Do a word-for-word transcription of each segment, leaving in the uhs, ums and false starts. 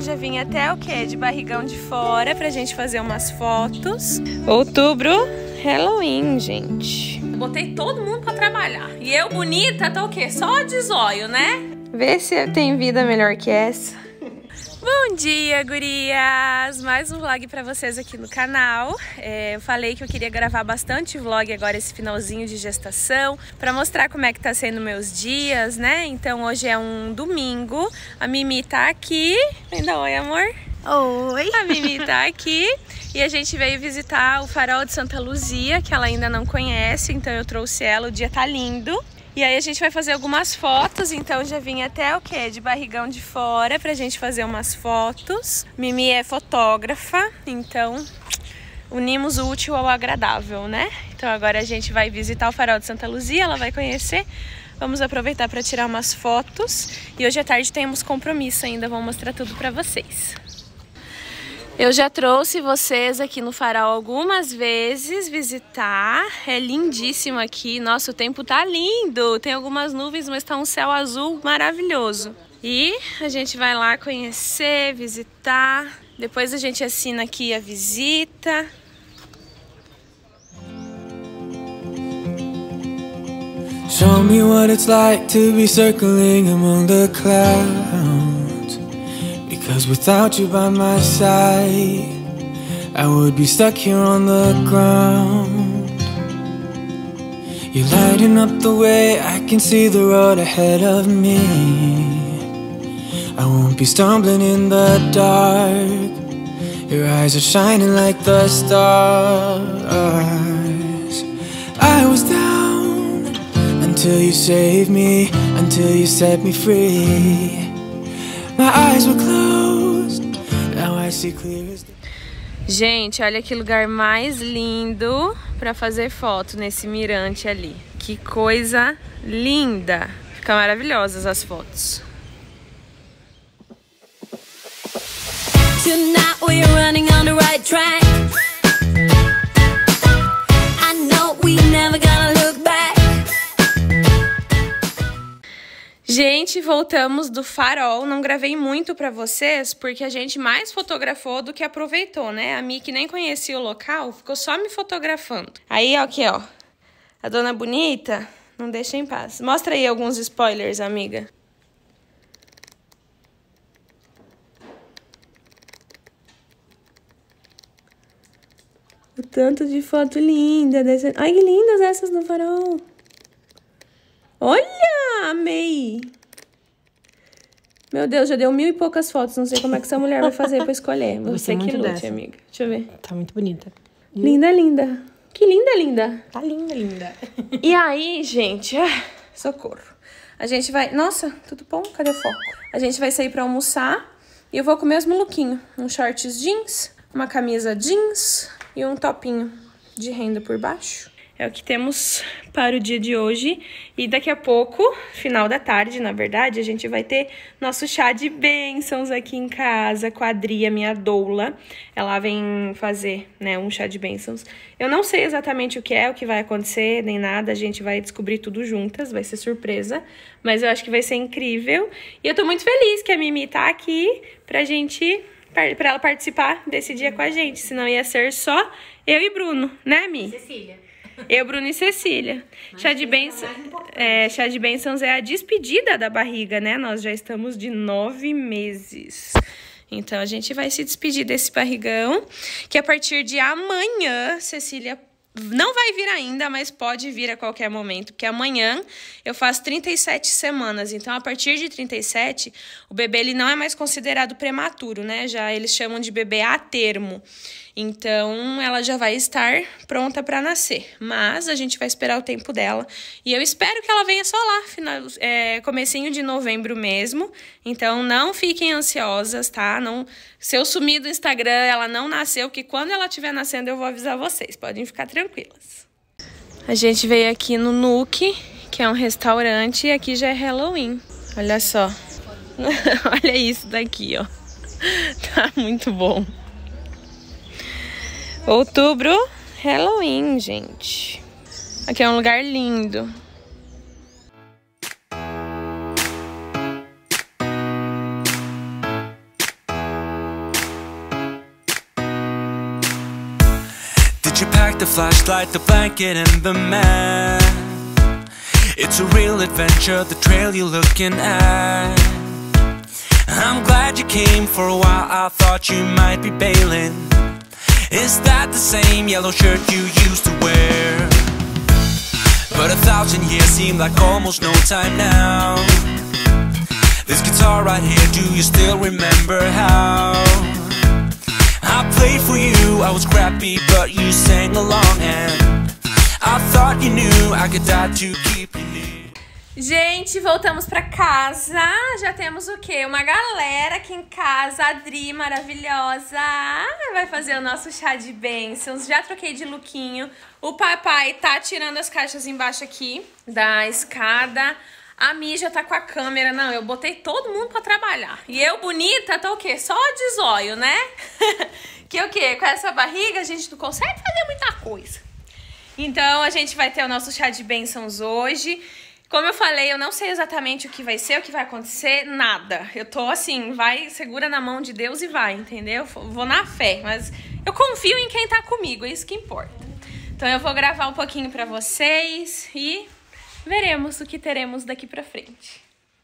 Já vim até o quê? De barrigão de fora pra gente fazer umas fotos. Outubro, Halloween, gente. Botei todo mundo pra trabalhar. E eu, bonita, tô o quê? Só de zóio, né? Vê se tem vida melhor que essa. Bom dia, gurias! Mais um vlog pra vocês aqui no canal. É, eu falei que eu queria gravar bastante vlog agora esse finalzinho de gestação pra mostrar como é que tá sendo meus dias, né? Então hoje é um domingo, a Mimi tá aqui. Ainda oi, amor? Oi! A Mimi tá aqui e a gente veio visitar o Farol de Santa Luzia, que ela ainda não conhece, então eu trouxe ela, o dia tá lindo. E aí a gente vai fazer algumas fotos, então já vim até o quê? De barrigão de fora pra gente fazer umas fotos. Mimi é fotógrafa, então unimos o útil ao agradável, né? Então agora a gente vai visitar o Farol de Santa Luzia, ela vai conhecer. Vamos aproveitar para tirar umas fotos. E hoje à tarde temos compromisso ainda, vou mostrar tudo pra vocês. Eu já trouxe vocês aqui no Farol algumas vezes visitar. É lindíssimo aqui. Nossa, o tempo tá lindo. Tem algumas nuvens, mas tá um céu azul maravilhoso. E a gente vai lá conhecer, visitar. Depois a gente assina aqui a visita. Show me what it's like to be circling among the clouds. Because without you by my side, I would be stuck here on the ground. You're lighting up the way, I can see the road ahead of me. I won't be stumbling in the dark. Your eyes are shining like the stars. I was down until you saved me, until you set me free. My eyes were closed, now I see clear as day. Gente, olha que lugar mais lindo para fazer foto nesse mirante ali. Que coisa linda! Fica maravilhosas as fotos. Tonight we're running on the right track. I know we never gonna look back. Gente, voltamos do Farol. Não gravei muito pra vocês, porque a gente mais fotografou do que aproveitou, né? A Mi, que nem conhecia o local, ficou só me fotografando. Aí, ó, aqui, ó. A dona bonita não deixa em paz. Mostra aí alguns spoilers, amiga. O tanto de foto linda. Desse... Ai, que lindas essas do Farol. Olha, amei! Meu Deus, já deu mil e poucas fotos. Não sei como é que essa mulher vai fazer pra escolher. Você que lute, dessa. Amiga. Deixa eu ver. Tá muito bonita. Linda, linda. Que linda, linda. Tá linda, linda. E aí, gente... Ah, socorro. A gente vai... Nossa, tudo bom? Cadê o foco? A gente vai sair pra almoçar. E eu vou com o mesmo lookinho. Um shorts jeans, uma camisa jeans e um topinho de renda por baixo. É o que temos para o dia de hoje. E daqui a pouco, final da tarde, na verdade, a gente vai ter nosso chá de bênçãos aqui em casa com a Adri, a minha doula. Ela vem fazer, né, um chá de bênçãos. Eu não sei exatamente o que é, o que vai acontecer, nem nada. A gente vai descobrir tudo juntas, vai ser surpresa. Mas eu acho que vai ser incrível. E eu tô muito feliz que a Mimi tá aqui pra gente... pra ela participar desse dia com a gente. Senão ia ser só eu e Bruno, né, Mi? Cecília. Eu, Bruno e Cecília. Chá de, bênção, é, chá de bênçãos é a despedida da barriga, né? Nós já estamos de nove meses. Então, a gente vai se despedir desse barrigão, que a partir de amanhã, Cecília não vai vir ainda, mas pode vir a qualquer momento, porque amanhã eu faço trinta e sete semanas, então a partir de trinta e sete, o bebê ele não é mais considerado prematuro, né? Já eles chamam de bebê a termo. Então, ela já vai estar pronta para nascer. Mas a gente vai esperar o tempo dela. E eu espero que ela venha só lá, final, é, comecinho de novembro mesmo. Então, não fiquem ansiosas, tá? Não, se eu sumir do Instagram, ela não nasceu, que quando ela estiver nascendo, eu vou avisar vocês. Podem ficar tranquilas. A gente veio aqui no Nuke, que é um restaurante, e aqui já é Halloween. Olha só. Olha isso daqui, ó. Tá muito bom. Outubro, Halloween, gente. Aqui é um lugar lindo. Did you pack the flashlight, the blanket, and the map? It's a real adventure, the trail you're looking at. I'm glad you came. For a while I thought you might be bailing. Is that the same yellow shirt you used to wear? But a thousand years seem like almost no time now. This guitar right here, do you still remember how I played for you? I was crappy but you sang along, and I thought you knew I could die to keep you near. Gente, voltamos pra casa. Já temos o quê? Uma galera aqui em casa. A Adri, maravilhosa, vai fazer o nosso chá de bênçãos. Já troquei de lookinho. O papai tá tirando as caixas embaixo aqui da escada. A Mi já tá com a câmera. Não, eu botei todo mundo pra trabalhar. E eu, bonita, tô o quê? Só de zóio, né? Que o quê? Com essa barriga a gente não consegue fazer muita coisa. Então a gente vai ter o nosso chá de bênçãos hoje. Como eu falei, eu não sei exatamente o que vai ser, o que vai acontecer, nada. Eu tô assim, vai, segura na mão de Deus e vai, entendeu? Vou na fé, mas eu confio em quem tá comigo, é isso que importa. Então eu vou gravar um pouquinho pra vocês e veremos o que teremos daqui pra frente.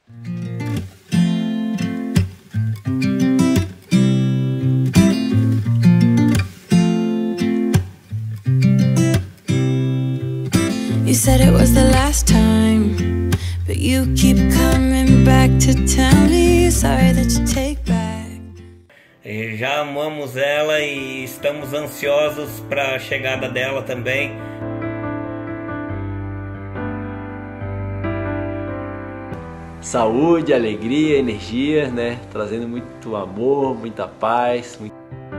You said it was the last time, but you keep coming back to tell me sorry that you take back. Já amamos ela e estamos ansiosos para a chegada dela também. Saúde, alegria, energia, né? Trazendo muito amor, muita paz. Muito...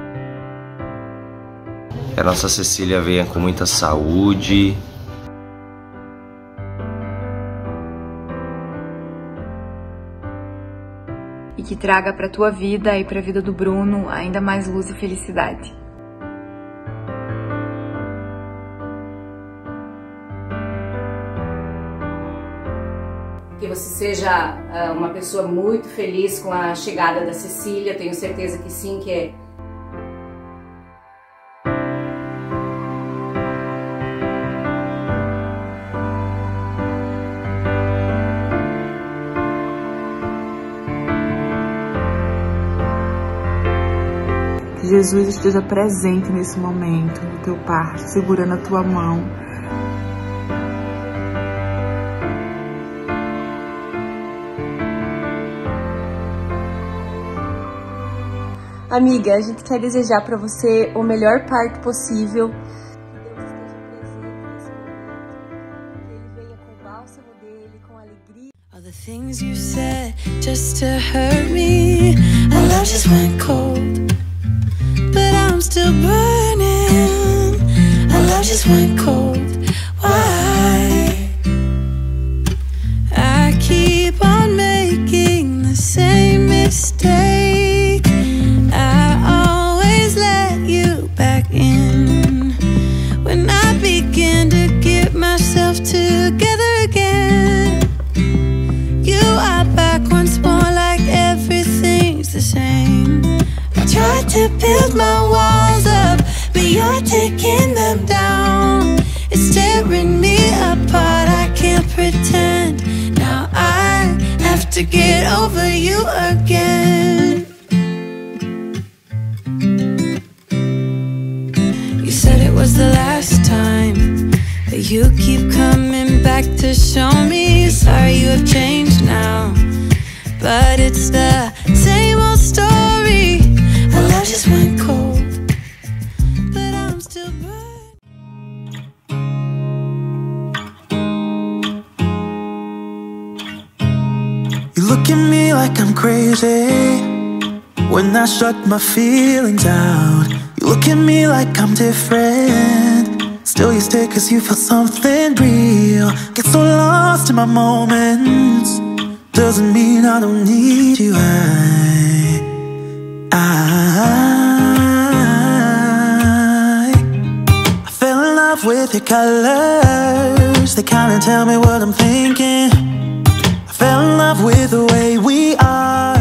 Que a nossa Cecília venha com muita saúde. E que traga para tua vida e para a vida do Bruno ainda mais luz e felicidade. Que você seja uh, uma pessoa muito feliz com a chegada da Cecília, tenho certeza que sim, que é. Que Jesus esteja presente nesse momento, no teu parto, segurando a tua mão. Amiga, a gente quer desejar para você o melhor parto possível. Que Deus esteja presente nesse momento, que Ele venha com o bálsamo dele, com alegria. All the things you said just to hurt me, our love just went cold, but I'm still burning. Our love just went cold. Why? I keep on making the same mistake. Together again, you are back once more, like everything's the same. I tried to build my walls up, but you're taking them down. It's tearing me apart, I can't pretend. Now I have to get over you again. You said it was the last time, but you keep coming back to show me. Sorry you have changed now, but it's the same old story. Our love just went cold, but I'm still burning. You look at me like I'm crazy when I shut my feelings out. You look at me like I'm different, still you stay cause you feel something real. Get so lost in my moments, doesn't mean I don't need you. I, I, I fell in love with your colors, they kinda tell me what I'm thinking. I fell in love with the way we are.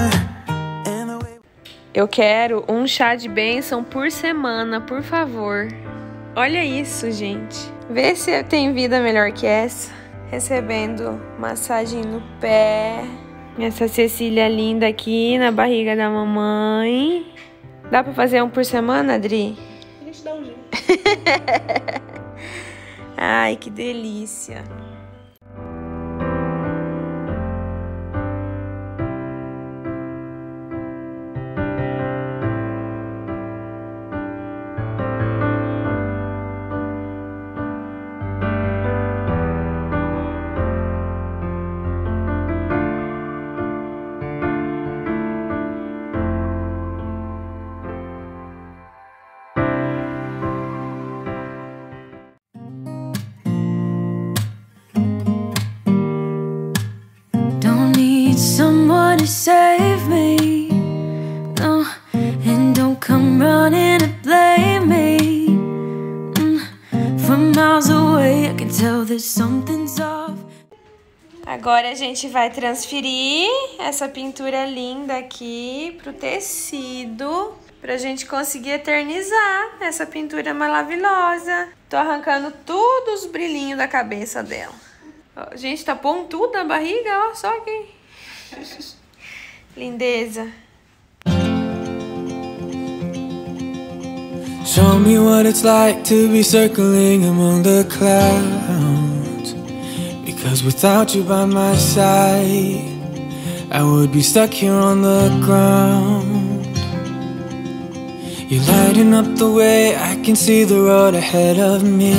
Eu quero um chá de bênção por semana, por favor. Olha isso, gente. Vê se tem vida melhor que essa. Recebendo massagem no pé. Essa Cecília linda aqui na barriga da mamãe. Dá pra fazer um por semana, Adri? A gente dá um jeito. Ai, que delícia. Someone to save me, no, and don't come running to blame me. mm. From miles away I can tell that something's off. Agora a gente vai transferir essa pintura linda aqui pro tecido, pra gente conseguir eternizar essa pintura maravilhosa. Tô arrancando todos os brilhinhos da cabeça dela. Ó, gente, tá pontuda a barriga, ó, só que... Lindeza. Show me what it's like to be circling among the clouds. Because without you by my side, I would be stuck here on the ground. You're lighting up the way, I can see the road ahead of me.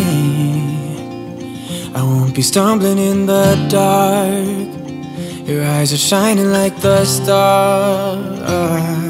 I won't be stumbling in the dark. Your eyes are shining like the stars.